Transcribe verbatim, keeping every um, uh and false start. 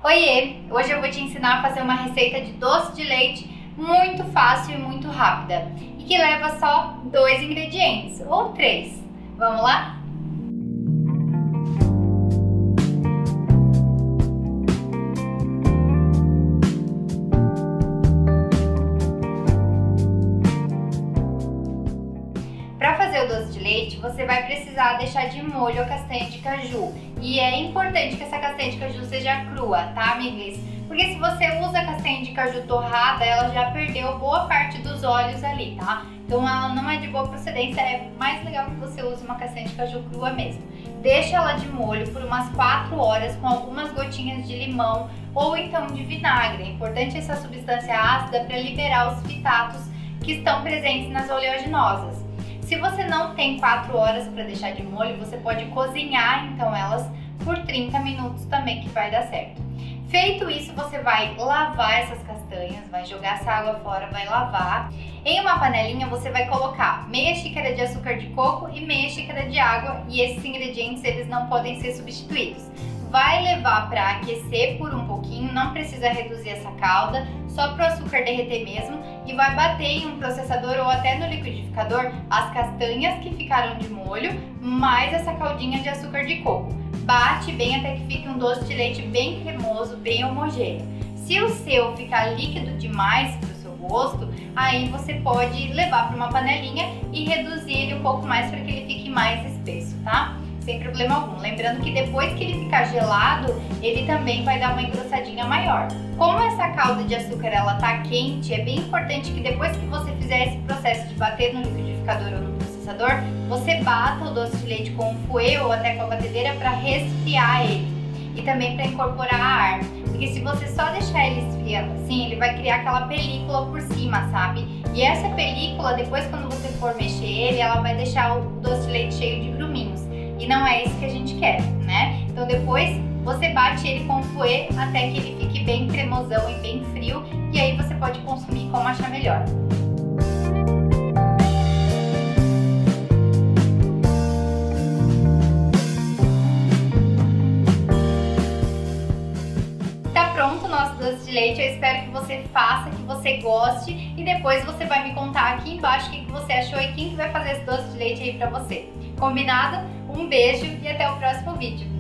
Oiê! Hoje eu vou te ensinar a fazer uma receita de doce de leite muito fácil e muito rápida e que leva só dois ingredientes ou três. Vamos lá? Para fazer o doce de leite, você vai precisar deixar de molho a castanha de caju. E é importante que essa castanha de caju seja crua, tá, amigas? Porque se você usa a castanha de caju torrada, ela já perdeu boa parte dos óleos ali, tá? Então ela não é de boa procedência, é mais legal que você use uma castanha de caju crua mesmo. Deixa ela de molho por umas quatro horas com algumas gotinhas de limão ou então de vinagre. É importante essa substância ácida para liberar os fitatos que estão presentes nas oleaginosas. Se você não tem quatro horas para deixar de molho, você pode cozinhar então elas por trinta minutos também, que vai dar certo. Feito isso, você vai lavar essas castanhas, vai jogar essa água fora, vai lavar. Em uma panelinha você vai colocar meia xícara de açúcar de coco e meia xícara de água, e esses ingredientes eles não podem ser substituídos. Vai levar para aquecer por um pouquinho, não precisa reduzir essa calda, só para o açúcar derreter mesmo, e vai bater em um processador ou até no liquidificador as castanhas que ficaram de molho, mais essa caldinha de açúcar de coco. Bate bem até que fique um doce de leite bem cremoso, bem homogêneo. Se o seu ficar líquido demais para o seu gosto, aí você pode levar para uma panelinha e reduzir ele um pouco mais para que ele fique mais espesso, tá? Sem problema algum. Lembrando que depois que ele ficar gelado, ele também vai dar uma engrossadinha maior. Como essa calda de açúcar ela tá quente, é bem importante que depois que você fizer esse processo de bater no liquidificador ou no processador, você bata o doce de leite com um fouet ou até com a batedeira para resfriar ele e também para incorporar ar. Porque se você só deixar ele esfriando assim, ele vai criar aquela película por cima, sabe? E essa película, depois quando você for mexer ele, ela vai deixar o doce de leite cheio de gruminhos. E não é isso que a gente quer, né? Então depois você bate ele com o fouet até que ele fique bem cremosão e bem frio, e aí você pode consumir como achar melhor. Tá pronto o nosso doce de leite, eu espero que você faça, que você goste, e depois você vai me contar aqui embaixo o que você achou e quem que vai fazer esse doce de leite aí pra você. Combinado? Um beijo e até o próximo vídeo.